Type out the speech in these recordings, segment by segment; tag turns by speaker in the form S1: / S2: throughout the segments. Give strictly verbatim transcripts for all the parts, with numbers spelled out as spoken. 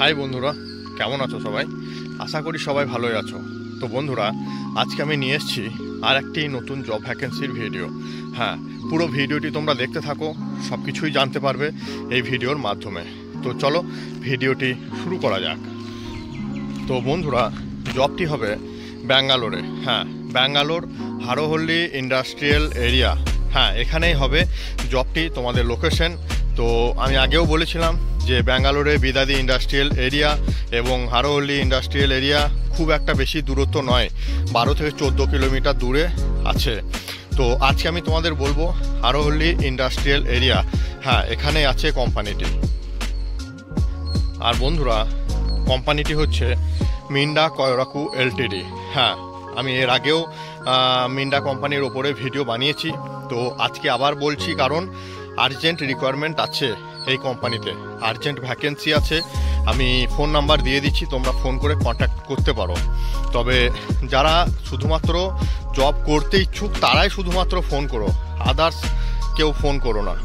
S1: High বন্ধুরা, কেমন আছো সবাই? আশা করি সবাই ভালোই আছো। তো বন্ধুরা, আজকে আমি নিয়ে এসেছি আর একটি নতুন জব ভ্যাকেন্সির ভিডিও। হ্যাঁ, পুরো ভিডিওটি তোমরা দেখতে থাকো, সব কিছুই জানতে পারবে এই ভিডিওর মাধ্যমে। তো চলো ভিডিওটি শুরু করা যাক। তো বন্ধুরা, জবটি হবে ব্যাঙ্গালোরে। হ্যাঁ, ব্যাঙ্গালোর হারোহল্লি ইন্ডাস্ট্রিয়াল এরিয়া। হ্যাঁ, এখানেই হবে জবটি, তোমাদের লোকেশন। তো আমি আগেও বলেছিলাম যে ব্যাঙ্গালোরে বিদাদি ইন্ডাস্ট্রিয়াল এরিয়া এবং হারোহল্লি ইন্ডাস্ট্রিয়াল এরিয়া খুব একটা বেশি দূরত্ব নয়, বারো থেকে চোদ্দো কিলোমিটার দূরে আছে। তো আজকে আমি তোমাদের বলবো হারোহল্লি ইন্ডাস্ট্রিয়াল এরিয়া। হ্যাঁ, এখানেই আছে কোম্পানিটি। আর বন্ধুরা, কোম্পানিটি হচ্ছে মিন্ডা কয়রাকু এলটিডি। হ্যাঁ, আমি এর আগেও মিন্ডা কোম্পানির ওপরে ভিডিও বানিয়েছি। তো আজকে আবার বলছি, কারণ আর্জেন্ট রিকোয়ারমেন্ট আছে এই কোম্পানিতে, আর্জেন্ট ভ্যাকেন্সি আছে। আমি ফোন নাম্বার দিয়ে দিচ্ছি, তোমরা ফোন করে কন্ট্যাক্ট করতে পারো। তবে যারা শুধুমাত্র জব করতে ইচ্ছুক তারাই শুধুমাত্র ফোন করো, আদার্স কেউ ফোন করো না।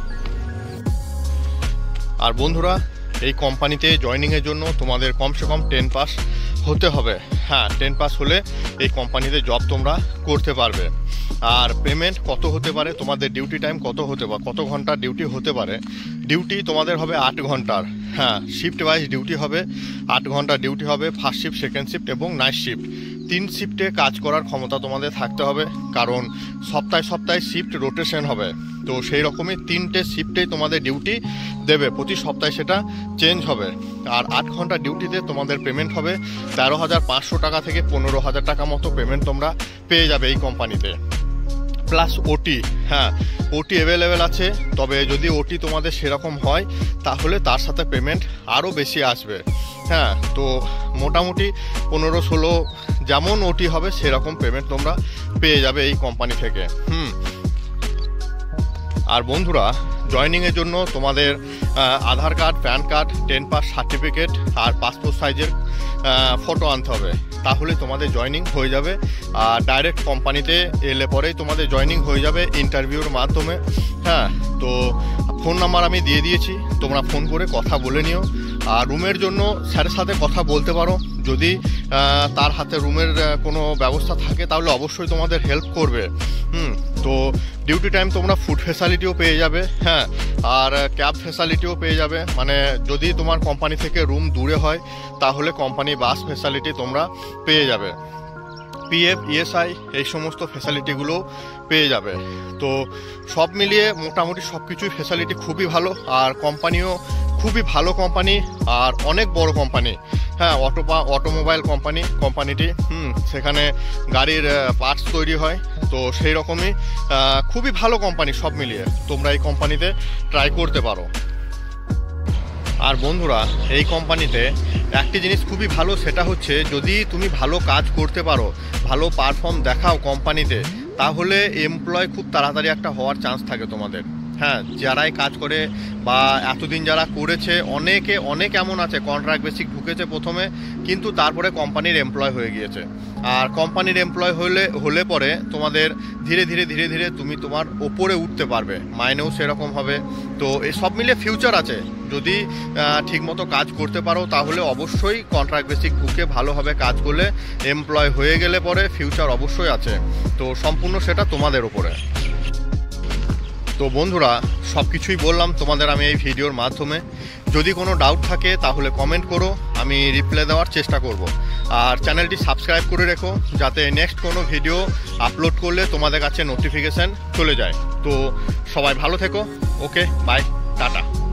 S1: আর বন্ধুরা, এই কোম্পানিতে জয়নিংয়ের জন্য তোমাদের কমসে কম টেন পাস হতে হবে। হ্যাঁ, টেন পাস হলে এই কোম্পানিতে জব তোমরা করতে পারবে। আর পেমেন্ট কত হতে পারে, তোমাদের ডিউটি টাইম কত হতে পারে, কত ঘন্টার ডিউটি হতে পারে। ডিউটি তোমাদের হবে আট ঘন্টার। হ্যাঁ, শিফট ওয়াইজ ডিউটি হবে, আট ঘন্টার ডিউটি হবে। ফার্স্ট শিফট, সেকেন্ড শিফট এবং নাইট শিফট, তিন শিফটে কাজ করার ক্ষমতা তোমাদের থাকতে হবে, কারণ সপ্তাহে সপ্তাহে শিফট রোটেশন হবে। তো সেই রকমই তিনটে শিফটেই তোমাদের ডিউটি দেবে, প্রতি সপ্তাহে সেটা চেঞ্জ হবে। আর আট ঘন্টা ডিউটিতে তোমাদের পেমেন্ট হবে তেরো হাজার পাঁচশো টাকা থেকে পনেরো হাজার টাকা মতো পেমেন্ট তোমরা পেয়ে যাবে এই কোম্পানিতে, প্লাস ওটি। হ্যাঁ, ওটি অ্যাভেলেবেল আছে, তবে যদি ওটি তোমাদের সেরকম হয় তাহলে তার সাথে পেমেন্ট আরও বেশি আসবে। হ্যাঁ, তো মোটামুটি পনেরো ষোলো যেমন ওটি হবে সেরকম পেমেন্ট তোমরা পেয়ে যাবে এই কোম্পানি থেকে। হুম আর বন্ধুরা, জয়নিংয়ের জন্য তোমাদের Aadhaar card, PAN card, ten pass certificate আর পাসপোর্ট সাইজের ফটো আনতে হবে, তাহলে তোমাদের জয়নিং হয়ে যাবে। আর ডাইরেক্ট কোম্পানিতে এলে পরেই তোমাদের জয়নিং হয়ে যাবে ইন্টারভিউর মাধ্যমে। হ্যাঁ, তো ফোন নাম্বার আমি দিয়ে দিয়েছি, তোমরা ফোন করে কথা বলে নিও। আর রুমের জন্য স্যারের সাথে কথা বলতে পারো, যদি তার হাতে রুমের কোনো ব্যবস্থা থাকে তাহলে অবশ্যই তোমাদের হেল্প করবে। হুম তো ডিউটি টাইম তোমরা ফুড ফেসিলিটিও পেয়ে যাবে। হ্যাঁ, আর ক্যাব ফেসিলিটিও পেয়ে যাবে, মানে যদি তোমার কোম্পানি থেকে রুম দূরে হয় তাহলে কোম্পানি বাস ফেসিলিটি তোমরা পেয়ে যাবে। পিএফ, ইএসআই এই সমস্ত ফেসিলিটিগুলো পেয়ে যাবে। তো সব মিলিয়ে মোটামুটি সব কিছুই ফেসিলিটি খুবই ভালো, আর কোম্পানিও খুবই ভালো কোম্পানি আর অনেক বড় কোম্পানি। হ্যাঁ, অটো অটোমোবাইল কোম্পানি কোম্পানিটি হুম সেখানে গাড়ির পার্টস তৈরি হয়। তো সেই রকমই খুবই ভালো কোম্পানি, সব মিলিয়ে তোমরা এই কোম্পানিতে ট্রাই করতে পারো। আর বন্ধুরা, এই কোম্পানিতে একটি জিনিস খুবই ভালো, সেটা হচ্ছে যদি তুমি ভালো কাজ করতে পারো, ভালো পারফর্ম দেখাও কোম্পানিতে, তাহলে এমপ্লয় খুব তাড়াতাড়ি একটা হওয়ার চান্স থাকে তোমাদের। হ্যাঁ, যারাই কাজ করে বা এতদিন যারা করেছে, অনেকে অনেক এমন আছে কন্ট্রাক্ট বেসিক ঢুকেছে প্রথমে, কিন্তু তারপরে কোম্পানির এমপ্লয় হয়ে গিয়েছে। আর কোম্পানির এমপ্লয় হলে হলে পরে তোমাদের ধীরে ধীরে ধীরে ধীরে তুমি তোমার ওপরে উঠতে পারবে, মাইনেও সেরকম হবে। তো এই সব মিলিয়ে ফিউচার আছে, যদি ঠিকমতো কাজ করতে পারো তাহলে অবশ্যই কন্ট্রাক্ট বেসিক ঢুকে ভালোভাবে কাজ করলে এমপ্লয় হয়ে গেলে পরে ফিউচার অবশ্যই আছে। তো সম্পূর্ণ সেটা তোমাদের ওপরে। তো বন্ধুরা, সব কিছুই বললাম তোমাদের আমি এই ভিডিওর মাধ্যমে। যদি কোনো ডাউট থাকে তাহলে কমেন্ট করো, আমি রিপ্লাই দেওয়ার চেষ্টা করব। আর চ্যানেলটি সাবস্ক্রাইব করে রেখো, যাতে নেক্সট কোনো ভিডিও আপলোড করলে তোমাদের কাছে নোটিফিকেশান চলে যায়। তো সবাই ভালো থেকো। Okay, bye, tata.